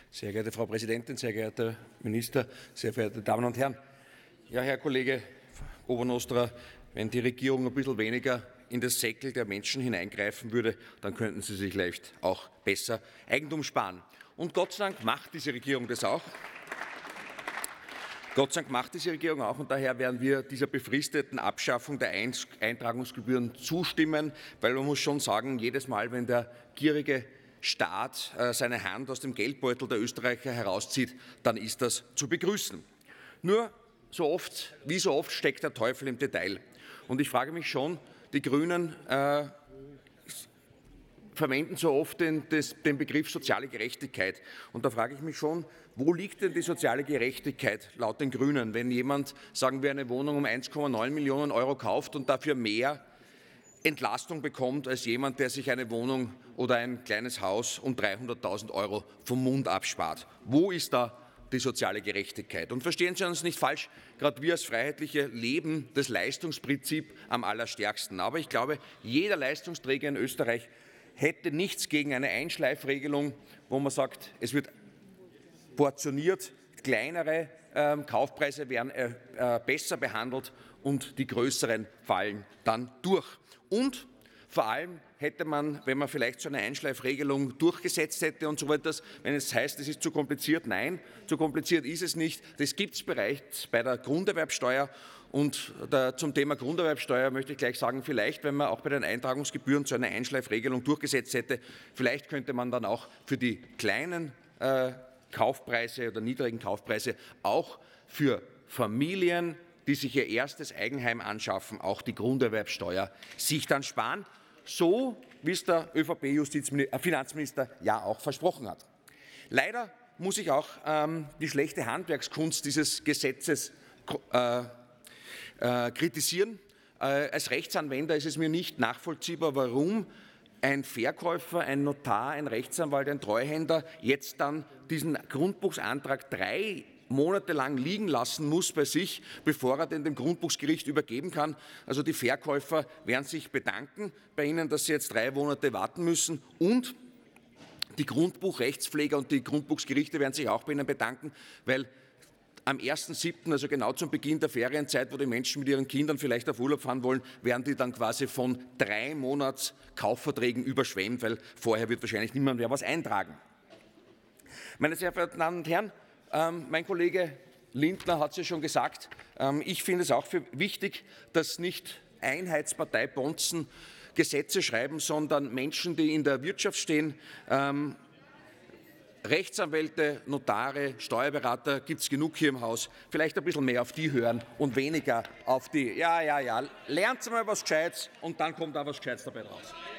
Sehr geehrte Frau Präsidentin, sehr geehrter Minister, sehr verehrte Damen und Herren! Ja, Herr Kollege Obernostra, wenn die Regierung ein bisschen weniger in das Säckel der Menschen hineingreifen würde, dann könnten sie sich vielleicht auch besser Eigentum sparen. Und Gott sei Dank macht diese Regierung das auch. Und daher werden wir dieser befristeten Abschaffung der Eintragungsgebühren zustimmen, weil man muss schon sagen, jedes Mal, wenn der gierige Staat seine Hand aus dem Geldbeutel der Österreicher herauszieht, dann ist das zu begrüßen. Nur wie so oft steckt der Teufel im Detail. Und ich frage mich schon, die Grünen verwenden so oft den Begriff soziale Gerechtigkeit. Und da frage ich mich schon, wo liegt denn die soziale Gerechtigkeit laut den Grünen, wenn jemand, sagen wir, eine Wohnung um 1,9 Millionen Euro kauft und dafür mehr Entlastung bekommt als jemand, der sich eine Wohnung oder ein kleines Haus um 300.000 Euro vom Mund abspart. Wo ist da die soziale Gerechtigkeit? Und verstehen Sie uns nicht falsch, gerade wir als Freiheitliche leben das Leistungsprinzip am allerstärksten. Aber ich glaube, jeder Leistungsträger in Österreich hätte nichts gegen eine Einschleifregelung, wo man sagt, es wird portioniert, kleinere Kaufpreise werden besser behandelt und die größeren fallen dann durch. Und vor allem hätte man, wenn man vielleicht so eine Einschleifregelung durchgesetzt hätte und so etwas, wenn es heißt, es ist zu kompliziert, nein, zu kompliziert ist es nicht. Das gibt es bereits bei der Grunderwerbsteuer. Und zum Thema Grunderwerbsteuer möchte ich gleich sagen, vielleicht, wenn man auch bei den Eintragungsgebühren so eine Einschleifregelung durchgesetzt hätte, vielleicht könnte man dann auch für die kleinen Kaufpreise oder niedrigen Kaufpreise auch für Familien, die sich ihr erstes Eigenheim anschaffen, auch die Grunderwerbsteuer sich dann sparen, so wie es der ÖVP-Finanzminister ja auch versprochen hat. Leider muss ich auch die schlechte Handwerkskunst dieses Gesetzes kritisieren. Als Rechtsanwender ist es mir nicht nachvollziehbar, warum ein Verkäufer, ein Notar, ein Rechtsanwalt, ein Treuhänder jetzt dann diesen Grundbuchsantrag 3 Monate lang liegen lassen muss bei sich, bevor er den dem Grundbuchsgericht übergeben kann. Also die Verkäufer werden sich bedanken bei Ihnen, dass sie jetzt 3 Monate warten müssen, und die Grundbuchrechtspfleger und die Grundbuchsgerichte werden sich auch bei Ihnen bedanken, weil am 1.7., also genau zum Beginn der Ferienzeit, wo die Menschen mit ihren Kindern vielleicht auf Urlaub fahren wollen, werden die dann quasi von 3 Monats Kaufverträgen überschwemmt, weil vorher wird wahrscheinlich niemand mehr was eintragen. Meine sehr verehrten Damen und Herren, mein Kollege Lindner hat es ja schon gesagt, ich finde es auch für wichtig, dass nicht Einheitspartei-Bonzen Gesetze schreiben, sondern Menschen, die in der Wirtschaft stehen, Rechtsanwälte, Notare, Steuerberater gibt es genug hier im Haus, vielleicht ein bisschen mehr auf die hören und weniger auf die, lernt mal was Gescheites und dann kommt auch was Gescheites dabei raus.